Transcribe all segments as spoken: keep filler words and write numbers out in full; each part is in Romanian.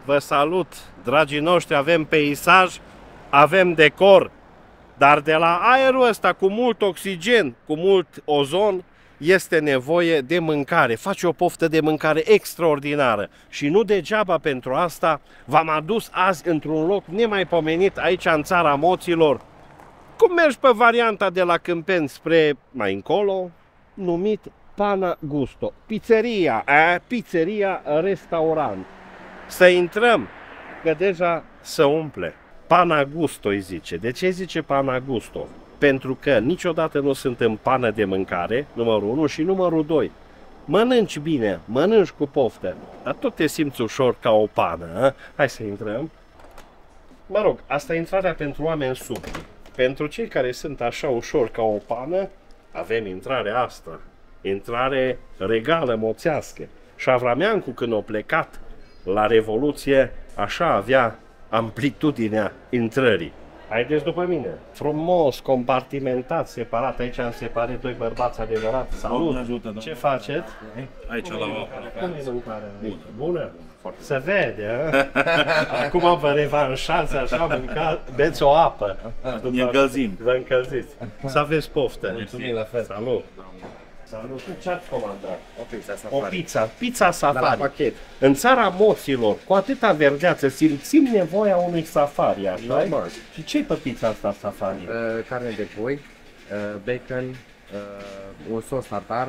vă salut, dragii noștri, avem peisaj, avem decor, dar de la aerul ăsta cu mult oxigen, cu mult ozon, este nevoie de mâncare. Faci o poftă de mâncare extraordinară și nu degeaba pentru asta v-am adus azi într-un loc nemaipomenit aici în țara Moților. Cum mergi pe varianta de la Câmpeni spre mai încolo, numit Pana Gusto. Pizzeria, a, pizzeria, restaurant. Să intrăm, că deja se umple. Pana Gusto îi zice. De ce zice Pana Gusto? Pentru că niciodată nu sunt în pană de mâncare, numărul unu, și numărul doi. Mănânci bine, mănânci cu poftă, dar tot te simți ușor ca o pană. A? Hai să intrăm. Mă rog, asta e intrarea pentru oameni sub. Pentru cei care sunt așa ușor ca o pană, avem intrarea asta. Intrare regală moțească. Și Avrameancu, când a plecat la Revoluție, așa avea amplitudinea intrării. Haideți după mine. Frumos, compartimentat, separat. Aici am separat doi bărbați adevărat. Salut! Ajută, ce faceți? Aici la o Cum e mâncarea? Bună? Bună? Se vede, acum vă revanșați așa, mâncați, beți o apă. Ne încălzim. Vă încălziți. Să aveți poftă. Mulțumim la fel. Salut! Salut! Ce ați comandat? O pizza safari. O pizza, pizza safari. La pachet. În țara Moților, cu atâta verdeață, simțim nevoia unui safari, așa? Normal. Și ce-i pe pizza asta safari? Uh, carne de pui, uh, bacon, uh, un sos tartar.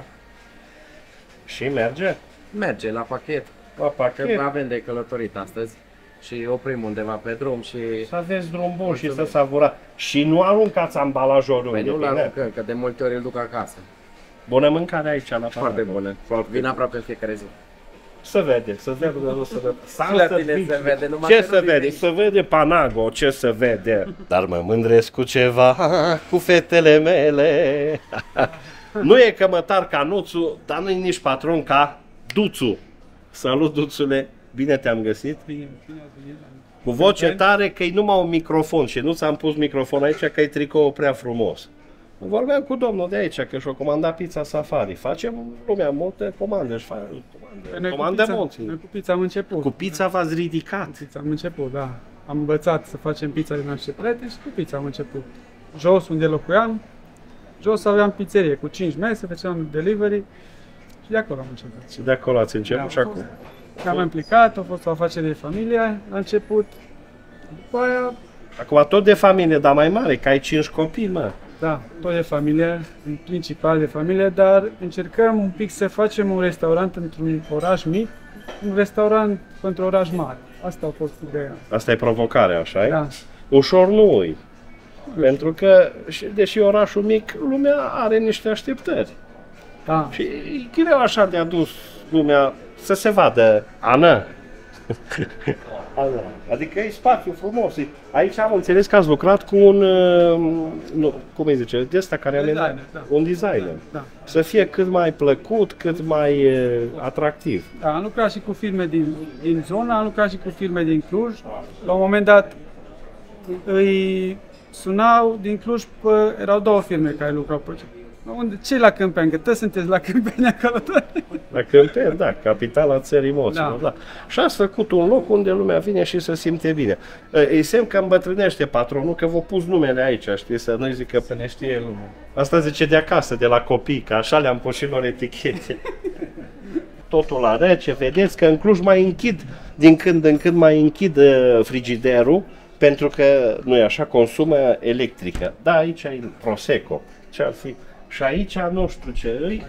Și merge? Merge la pachet. La pachet. Că avem de călătorit astăzi și oprim undeva pe drum și... Să aveți drum bun și să savurați. Și nu aruncați ambalajul Păi oriunde. nu-l aruncăm, că de multe ori îl duc acasă. Bună mâncare aici, la Foarte bună. Foarte Vin aproape în fiecare zi. să vede, să vede, să vede. Și la tine se vede, numai Ce că să nu vede? ridici. Să vede Panago, ce să vede. Dar mă mândresc cu ceva, cu fetele mele. Nu e cămătar ca Nuțu, dar nu e nici patron ca Duțu. Salut, Duțule, bine te-am găsit. Cu voce tare, că e numai un microfon și nu ți-am pus microfon aici, că e tricoul prea frumos. Vorbeam cu domnul de aici, că și-o comanda pizza safari. Facem lumea multe comande, și face comande, comande monții. Noi cu pizza am început. Cu pizza v-ați ridicat. Cu pizza am început, da. Am învățat să facem pizza din niște prieteni și cu pizza am început. Jos, unde locuiam, jos aveam pizzerie cu cinci mese, făceam delivery și de acolo am început. Și de acolo ați început Da, și acum. Ne-am implicat, a fost o afacere de familie la început. După aia, Acum tot de familie, dar mai mare, că ai cinci copii, mă. da, tot de familie, în principal de familie, dar încercăm un pic să facem un restaurant într-un oraș mic, un restaurant pentru oraș mare. Asta a fost ideea. Asta e provocarea, așa e? Da. Ușor nu e. Pentru că, și- deși orașul mic, lumea are niște așteptări. Da. Și e greu așa de adus lumea să se vadă, Ana. Adică e spațiu frumos. Aici am înțeles că ați lucrat cu un, uh, nu, cum îi zice, de ăsta care Designer, are da. un designer. Da. Să fie cât mai plăcut, cât mai uh, atractiv. Da, am lucrat și cu firme din, din zona, am lucrat și cu firme din Cluj. La un moment dat îi sunau din Cluj, pă, erau două firme care lucrau pe unde, ce la Câmpeni? Că toți sunteți la Câmpeni acolo. La Câmpeni, da, capitala țării Moților, da. Da. Și ați făcut un loc unde lumea vine și se simte bine. E semn că îmbătrânește patronul, că v-a pus numele aici, știi, să nu zică Să ne știe lumea. asta zice de acasă, de la copii, că așa le-am pus și lor etichete. Totul la rece, vedeți că în Cluj mai închid, din când în când mai închid uh, frigiderul, pentru că, nu e așa, consumă electrică. Da, aici e Prosecco, ce ar fi. Și aici, nu știu ce îi,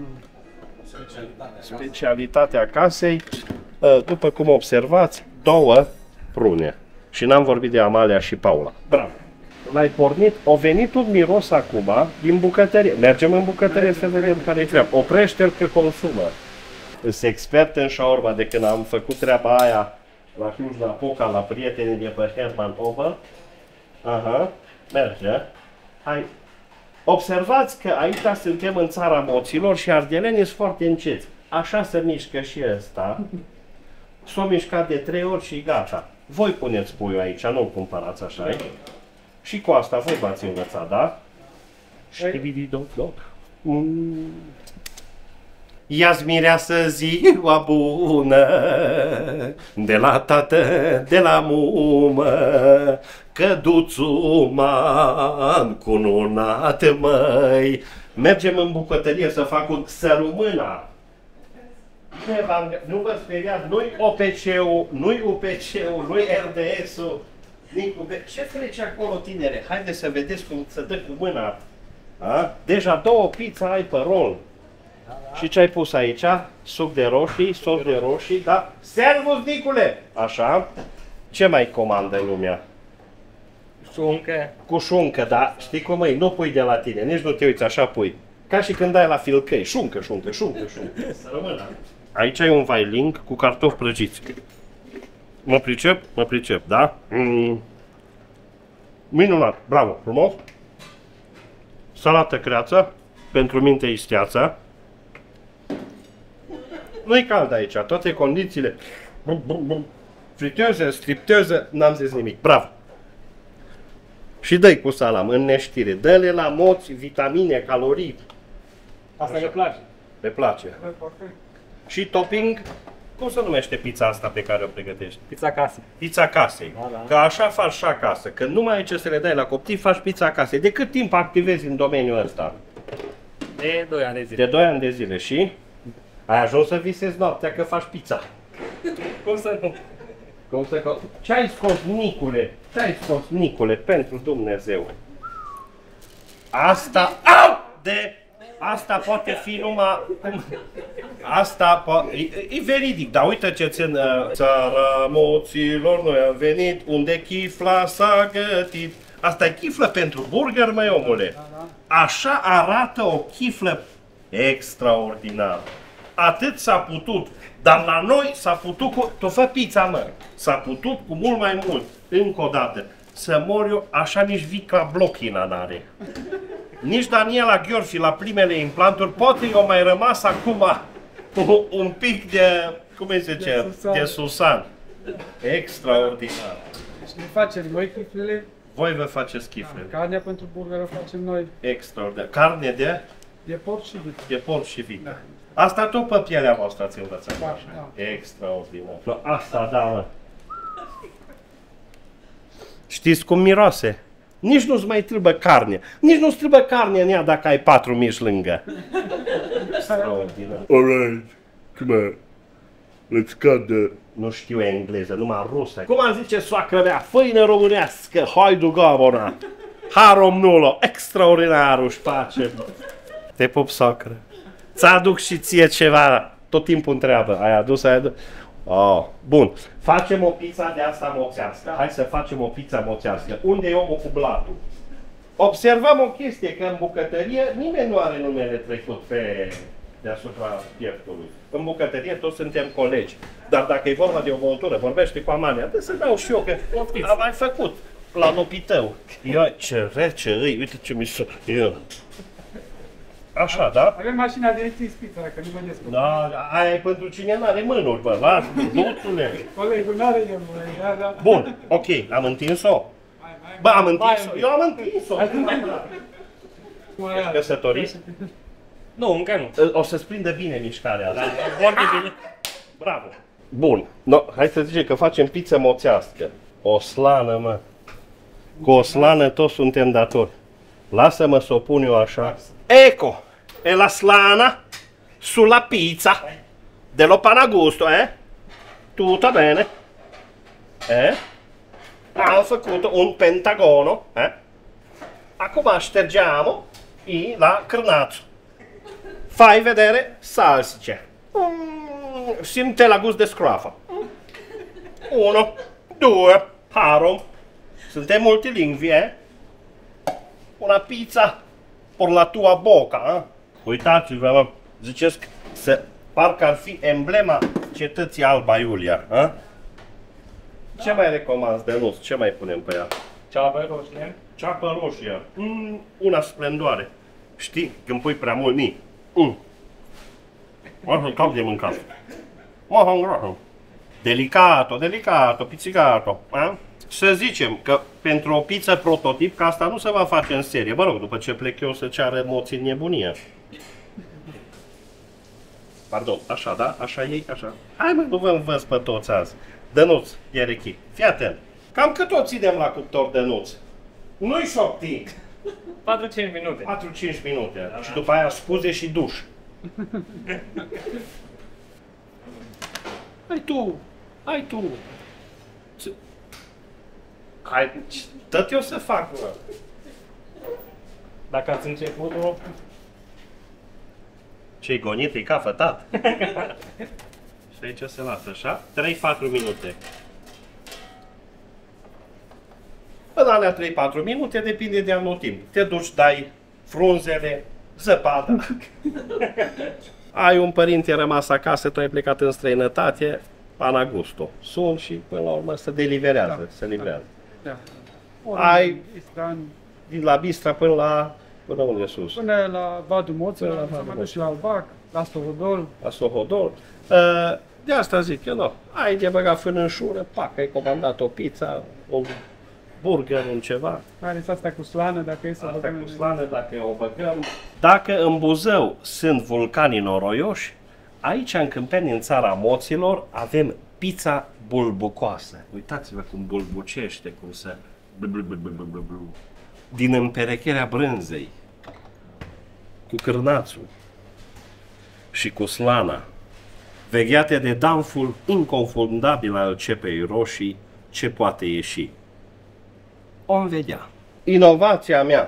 specialitatea casei, uh, după cum observați, două prune. Și n-am vorbit de Amalia și Paula. Bravo! L-ai pornit, a venit un miros acum din bucătărie. Mergem în bucătărie să vedem care-i treaba. Oprește-l că consumă. Sunt expert în șaorma de când am făcut treaba aia la Cluj, la Poca, la prietenii de pe Herman Over. Aha, merge. Hai. Observați că aici suntem în țara Moților și ardelenii sunt foarte înceți. Așa se mișcă și ăsta. S-o mișcat de trei ori și gata. Voi puneți puiul aici, nu-l cumpărați așa. E? Și cu asta voi v-ați învățat, da? Și doc, doc. Mm. ia-ți mireasă ziua bună, de la tată, de la mumă, căduțul m-a cununat, măi. Mergem în bucătărie să fac un sărumâna. Nu vă speriați, nu-i O P C-ul, nu-i U P C-ul, nu-i R D S-ul. Ce trece acolo, tinere? Haideți să vedeți cum se dă cu mâna. A? Deja două pizza ai pe rol. Da, da. Și ce ai pus aici? Suc de roșii, sos de roșii, da? Servus, Nicule! Așa. Ce mai comandă lumea? Șuncă. Cu șuncă, da? Știi cum e? Nu pui de la tine, nici nu te uiți, așa pui. Ca și când dai la filcăi. Șuncă, șuncă, șuncă, șuncă. Să rămână. Aici ai un vailing cu cartofi prăjiți. Mă pricep? Mă pricep, da? Mm. Minunat, bravo, frumos. Salată creață, pentru minte isteață. Nu-i cald aici, toate condițiile. Friteză, stripteză, n-am zis nimic, bravo. Și dă-i cu salam, în neștire. Dă-le la moți, vitamine, calorii. Asta le place. Le place. Și topping, cum se numește pizza asta pe care o pregătești? Pizza casă. Pizza casei. Da, da. Că așa faci și acasă. Când nu mai ai ce să le dai la copii, faci pizza casei. De cât timp activezi în domeniul ăsta? De doi ani de zile. De doi ani de zile. Și? Ai ajuns să visezi noaptea că faci pizza. Cum să nu? Cum să... Ce ai scos, Nicule? Ce ai scos, Nicule? Pentru Dumnezeu. Asta... Au! De... Asta poate fi numai... Asta po- e, e veridic, dar uite ce țin... Uh, țara moților, noi am venit, unde chifla s-a gătit. Asta e chiflă pentru burger, măi, omule. Așa arată o chiflă extraordinară. Atât s-a putut, dar la noi s-a putut cu... Tu fă pizza, mă. S-a putut cu mult mai mult. Încă o dată. Să mor eu, așa nici Vicla Blochina n-are. Nici Daniela Gheorfi la primele implanturi, poate eu mai rămas acum un pic de, cum îi zice, de Susan. De Susan. Extraordinar. Deci ne facem noi chiflele. Voi vă faceți chiflele. Carnea pentru burger o facem noi. Extraordinar. Carne de? De porc și vită. De porc și vită. Da. Asta tot pe pielea voastră ați învățat. Da, da. Extraordinar. Asta, da, mă. Știți cum miroase? Nici nu-ți mai trebuie carne. Nici nu-ți trebuie carne în ea dacă ai patru mici lângă. Extraordinar. Alright, come on. Let's cut the... Nu știu engleză, numai rusă. Cum am zice soacră mea? Făină românească, haidu gavona. Harom nulo, extraordinar își face. Te pup, socră. Ți-aduc și ție ceva, tot timpul întreabă. Ai adus, ai adus. Oh, bun. Facem o pizza de asta moțească. Hai să facem o pizza moțească. Unde e omul cu blatul? Observăm o chestie, că în bucătărie nimeni nu are numele trecut pe deasupra pieptului. În bucătărie toți suntem colegi. Dar dacă e vorba de o băutură, vorbește cu Amalia, de să dau și eu, că am mai făcut la lopii tău. Ia, ce rece îi, uite ce mișto. Așa, da? Avem mașina de întins pizza, dacă nu vedeți. Da, aia e pentru cine n-are mânuri, bă, lasă, duțule. Colegul n-are nevoie, da, da. Bun, ok, am întins-o. Bă, am întins-o, eu am întins-o. Ești căsătorit? Nu, încă nu. O să-ți prindă bine mișcarea asta. Foarte bine. Bravo. Bun, no, hai să zicem că facem pizza moțească. O slană, mă. Cu o slană toți suntem datori. Lasă-mă să o pun eu așa. Ecco, e la slana sulla pizza dello Panagusto, eh? Tutto bene? Eh? Am făcut un pentagono, eh? Acum ștergeamo i la crnațu. Fai vedere salsice. Mm, simte la gust de scroafă. Uno, due, harom. Suntem multilingvi, eh? Una pizza por la tua boca, eh? Uitați-vă, mă, ziceți să parcă ar fi emblema cetății Alba Iulia, eh? Ce mai recomanzi de nuț? Ce mai punem pe ea? Ceapă roșie. Ceapă roșie. Mm, una splendoare. Știi, când pui prea mult mii. Mm. Mă cap de mâncat. Mă hângră. Delicato, delicato, pizzicato. Eh? Să zicem că pentru o pizza prototip, că asta nu se va face în serie. Mă rog, după ce plec eu să ceară moții în nebunie. Pardon, așa, da? Așa ei, așa. Hai mă, nu vă învăț pe toți azi. Dănuț, Ierechi, fii atent. Cam cât o ținem la cuptor Dănuț? Nu-i șopti. patru-cinci minute. patru-cinci minute. Da. Și după aia scuze și duș. Hai tu, hai tu. Hai, tot eu să fac, mă. Dacă ați început, nu... Ce-i gonit, e ca fătat. Și aici se lasă așa, trei-patru minute. În alea trei-patru minute depinde de anotimp. Te duci, dai frunzele, zăpadă. Ai un părinte rămas acasă, tu ai plecat în străinătate, pana gusto. Sun și până la urmă se deliverează, da, se livrează. Da. Ai Istan, din la Bistra până la până unde sus? până la Vadul Moță, Până la să Vadul mă duc Moță. și la Albac, la Sohodol. La Sohodol. De asta zic eu, nu. Ai de băgat fân în șură, pac, ai comandat o pizza, un burger, un ceva. Mai ales asta cu slană, dacă e să Asta băgăm cu în- slană, dacă o băgăm. Dacă în Buzău sunt vulcanii noroioși, aici în Câmpeni, în țara moților, avem pizza bulbucoasă. Uitați-vă cum bulbucește, cum se... blu, blu, blu, blu, blu, blu. Din împerecherea brânzei, cu cârnațul și cu slana, vegheate de danful inconfundabil al cepei roșii, ce poate ieși. Om vedea. Inovația mea.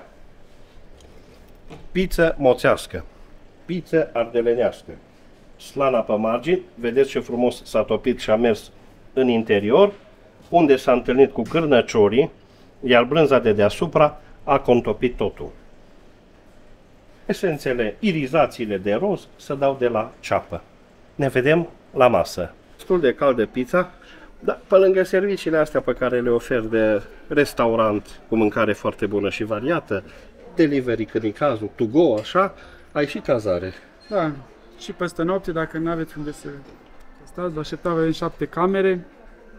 Pizza moțească. Pizza ardelenească. Slana pe margini, vedeți ce frumos s-a topit și a mers în interior, unde s-a întâlnit cu cârnăciorii, iar brânza de deasupra a contopit totul. Esențele, irizațiile de roz se dau de la ceapă. Ne vedem la masă. Destul de caldă pizza, dar pe lângă serviciile astea pe care le ofer de restaurant cu mâncare foarte bună și variată, delivery când e cazul, to go, așa, ai și cazare. Da, și peste noapte, dacă nu aveți unde să să stați, vă așteptăm, avem șapte camere.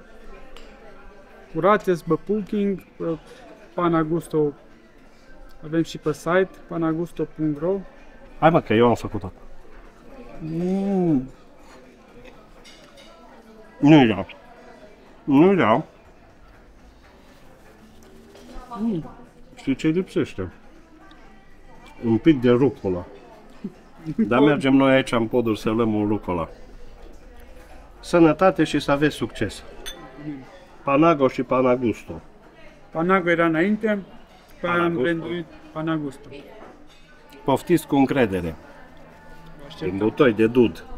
Curate, pe booking, pe Panagusto, avem și pe site, panagusto punct ro. Hai mă, că eu am făcut-o. Mm. Nu-i rău. Nu-i rău. Mm. Știi ce lipsește? Un pic de rucola. Dar mergem noi aici în poduri să luăm un rucola. Sănătate și să aveți succes. Panago și Panagusto. Panago era înainte, pe aia am Panagusto. branduit Panagusto. Poftiți cu încredere. Vă așteptăm. În butoi de dud.